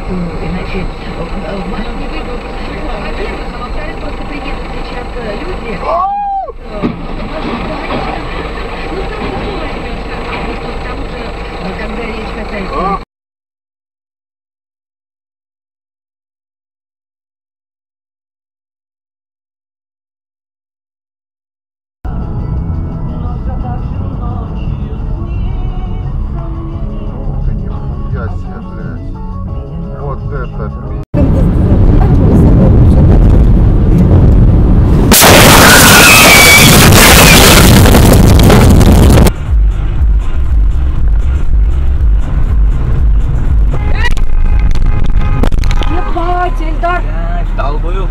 то иначе оно не выйдет. Во-первых, а во-вторых, просто приедут сейчас люди. Ну, сам возьмется. А вот к тому же, когда речь касается... Долбою.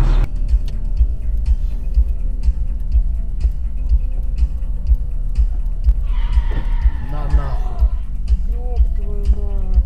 На нахуй. Ёб твою мать.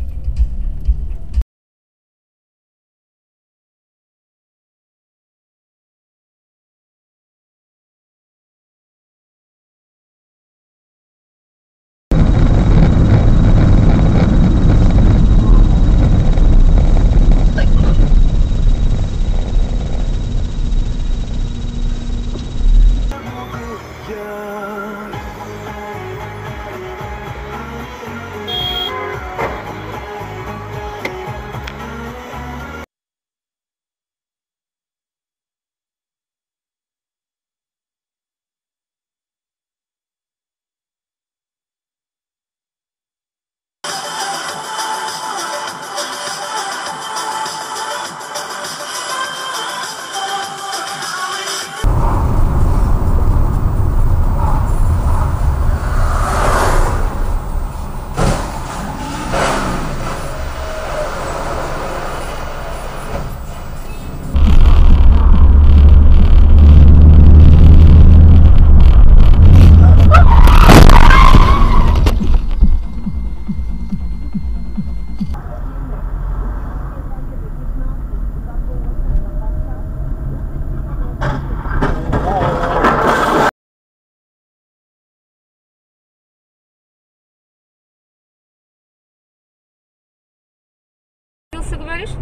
Говоришь?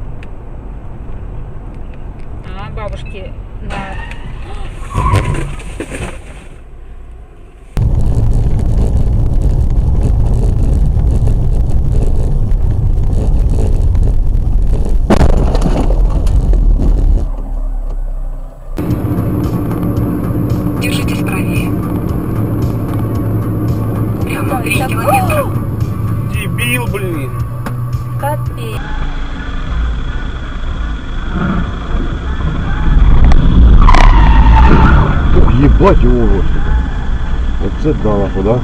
А, бабушки на... Держитесь правее. Прямо 3 километра. Дебил, блин. Капец. Ебать его вот сюда. Вот это да, нахуй, да?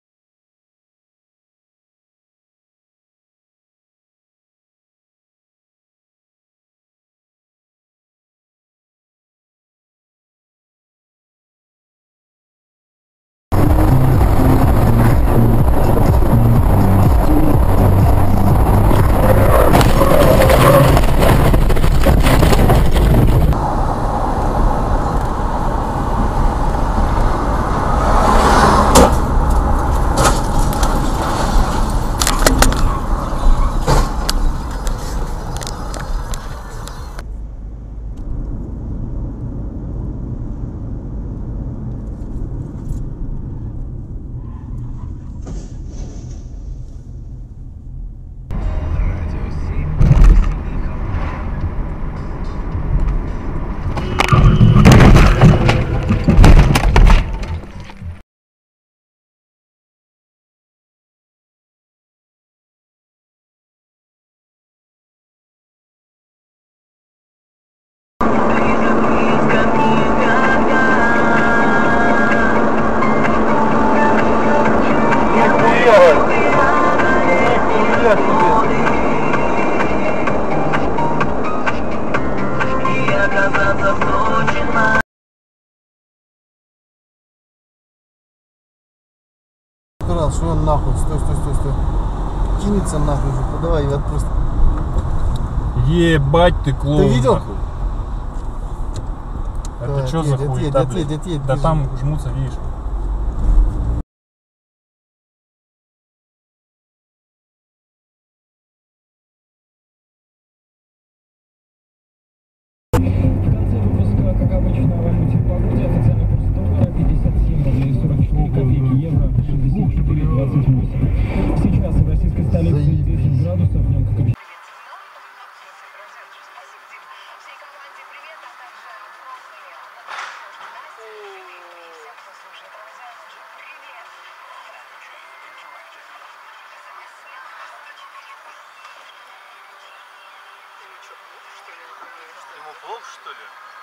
Что он нахуй? Стой. Кинется нахуй. Давай, я просто. Ебать ты клоун. Ты видел? Нахуй. Это что за хуйта, блядь? Да там жмутся, видишь. что ли?